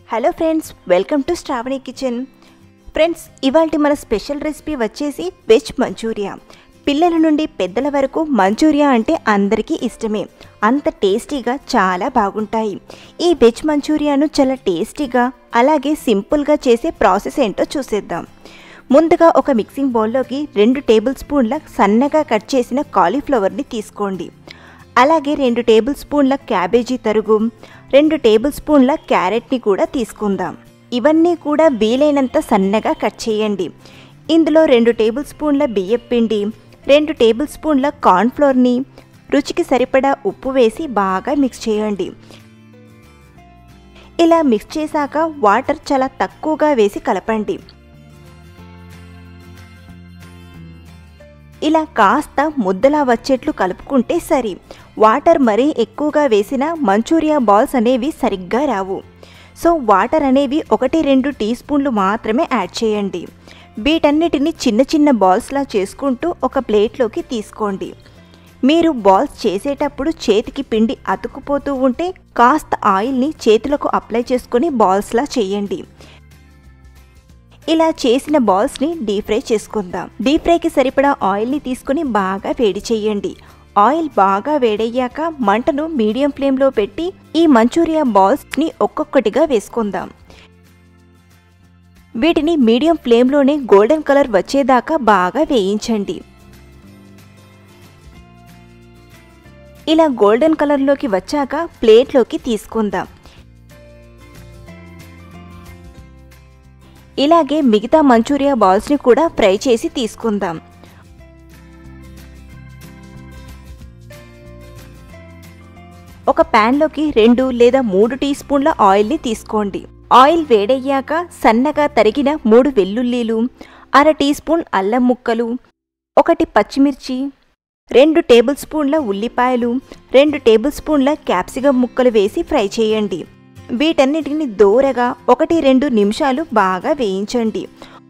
Hello friends, welcome to Shravani kitchen. Friends, ఇవాల్టి మన special recipe వచ్చేసి వెజ్ మంచూరియా. పిల్లల నుండి పెద్దల వరకు మంచూరియా అంటే అందరికీ ఇష్టమే. అంత టేస్టీగా చాలా బాగుంటాయి. ఈ వెజ్ మంచూరియాను చాలా టేస్టీగా అలాగే సింపుల్గా చేసే ప్రాసెస్ ఏంటో చూసేద్దాం. ముందుగా ఒక మిక్సింగ్ బౌల్లోకి 2 టేబుల్ స్పూన్ల సన్నగా కట్ చేసిన కాలీఫ్లవర్ని తీసుకోండి. అలాగే 2 టేబుల్ స్పూన్ల క్యాబేజీ తరుగు, 2 టేబుల్ స్పూన్ల క్యారెట్ని కూడా తీసుకుందాం. ఇవన్నీ కూడా వీలైనంత సన్నగా కట్ చేయండి. ఇందులో 2 టేబుల్ స్పూన్ల బియ్యపు పిండి, 2 టేబుల్ స్పూన్ల కార్న్ఫ్లోర్ని, రుచికి సరిపడా ఉప్పు వేసి బాగా మిక్స్ చేయండి. ఇలా మిక్స్ చేశాక వాటర్ చాలా తక్కువగా వేసి కలపండి. ఇలా కాస్త ముద్దలా వచ్చేట్లు కలుపుకుంటే సరి. వాటర్ మరీ ఎక్కువగా వేసిన మంచూరియా బాల్స్ అనేవి సరిగ్గా రావు. సో వాటర్ అనేవి 1-2 టీ స్పూన్లు మాత్రమే యాడ్ చేయండి. వీటన్నిటిని చిన్న చిన్న బాల్స్లా చేసుకుంటూ ఒక ప్లేట్లోకి తీసుకోండి. మీరు బాల్స్ చేసేటప్పుడు చేతికి పిండి అతుక్కుపోతూ ఉంటే కాస్త ఆయిల్ని చేతులకు అప్లై చేసుకొని బాల్స్లా చేయండి. ఇలా చేసిన బాల్స్ని డీప్ ఫ్రై చేసుకుందాం. డీప్ ఫ్రైకి సరిపడా ఆయిల్ని తీసుకుని బాగా వేడి చేయండి. ఆయిల్ బాగా వేడయ్యాక మంటను మీడియం ఫ్లేమ్లో పెట్టి ఈ మంచూరియా బాల్స్ని ఒక్కొక్కటిగా వేసుకుందాం. వీటిని మీడియం ఫ్లేమ్లోనే గోల్డెన్ కలర్ వచ్చేదాకా బాగా వేయించండి. ఇలా గోల్డెన్ కలర్లోకి వచ్చాక ప్లేట్లోకి తీసుకుందాం. ఇలాగే మిగతా మంచూరియా బాల్స్ని కూడా ఫ్రై చేసి తీసుకుందాం. ఒక ప్యాన్లోకి 2 లేదా 3 టీ స్పూన్ల ఆయిల్ని తీసుకోండి. ఆయిల్ వేడయ్యాక సన్నగా తరిగిన 3 వెల్లుల్లీలు, 1/2 టీ స్పూన్ అల్లం ముక్కలు, 1 పచ్చిమిర్చి, 2 టేబుల్ స్పూన్ల ఉల్లిపాయలు, 2 టేబుల్ స్పూన్ల క్యాప్సికమ్ ముక్కలు వేసి ఫ్రై చేయండి. వీటన్నిటిని దోరగా 1-2 నిమిషాలు బాగా వేయించండి.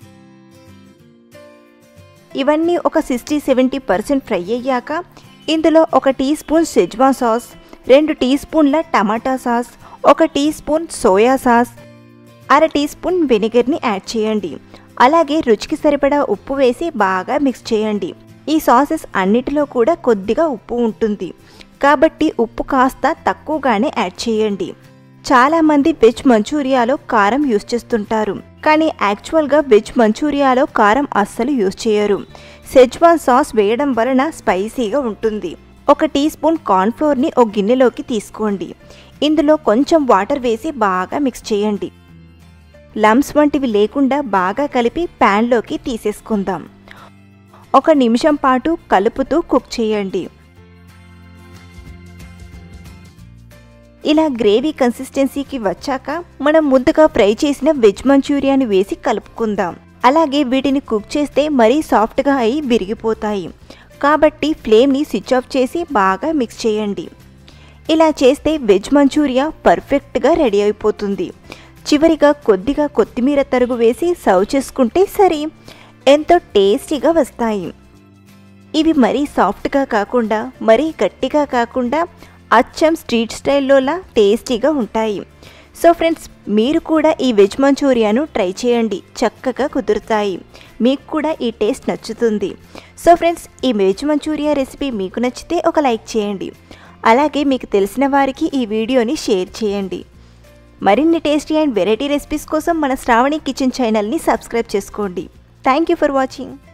ఇవన్నీ ఒక 60-70% ఫ్రై అయ్యాక ఇందులో 1 టీ స్పూన్ షెజ్వాన్ సాస్, 2 టీ స్పూన్ల tomato sauce, 1 teaspoon soya sauce, 1/2 teaspoon వెనిగర్ని యాడ్ చేయండి. అలాగే రుచికి సరిపడా ఉప్పు వేసి బాగా మిక్స్ చేయండి. ఈ సాసెస్ అన్నిటిలో కూడా కొద్దిగా ఉప్పు ఉంటుంది కాబట్టి ఉప్పు కాస్త తక్కువగానే యాడ్ చేయండి. చాలామంది వెజ్ మంచూరియాలో కారం యూజ్ చేస్తుంటారు, కానీ యాక్చువల్గా వెజ్ మంచూరియాలో కారం అస్సలు యూజ్ చేయరు. షెజ్వాన్ సాస్ వేయడం వలన స్పైసీగా ఉంటుంది. 1 టీ స్పూన్ కార్న్ఫ్లోర్ని ఒక గిన్నెలోకి తీసుకోండి. ఇందులో కొంచెం వాటర్ వేసి బాగా మిక్స్ చేయండి. లమ్స్ వంటివి లేకుండా బాగా కలిపి ప్యాన్లోకి తీసేసుకుందాం. 1 నిమిషం పాటు కలుపుతూ కుక్ చేయండి. ఇలా గ్రేవీ కన్సిస్టెన్సీకి వచ్చాక మనం ముందుగా ఫ్రై చేసిన వెజ్ మంచూరియాని వేసి కలుపుకుందాం. అలాగే వీటిని కుక్ చేస్తే మరీ సాఫ్ట్గా అయి విరిగిపోతాయి కాబట్టి ఫ్లేమ్ని స్విచ్ ఆఫ్ చేసి బాగా మిక్స్ చేయండి. ఇలా చేస్తే వెజ్ మంచూరియా పర్ఫెక్ట్గా రెడీ అయిపోతుంది. చివరిగా కొద్దిగా కొత్తిమీర తరుగు వేసి సర్వ్ చేసుకుంటే సరి. ఎంతో టేస్టీగా వస్తాయి. ఇవి మరీ సాఫ్ట్గా కాకుండా మరీ గట్టిగా కాకుండా అచ్చం స్ట్రీట్ స్టైల్లోలా టేస్టీగా ఉంటాయి. సో ఫ్రెండ్స్, మీరు కూడా ఈ వెజ్ మంచూరియాను ట్రై చేయండి. చక్కగా కుదురుతాయి. మీకు కూడా ఈ టేస్ట్ నచ్చుతుంది. సో ఫ్రెండ్స్, ఈ వెజ్ మంచూరియా రెసిపీ మీకు నచ్చితే ఒక లైక్ చేయండి. అలాగే మీకు తెలిసిన వారికి ఈ వీడియోని షేర్ చేయండి. మరిన్ని టేస్టీ అండ్ వెరైటీ రెసిపీస్ కోసం మన శ్రావణి కిచెన్ ఛానల్ని సబ్స్క్రైబ్ చేసుకోండి. Thank you for watching.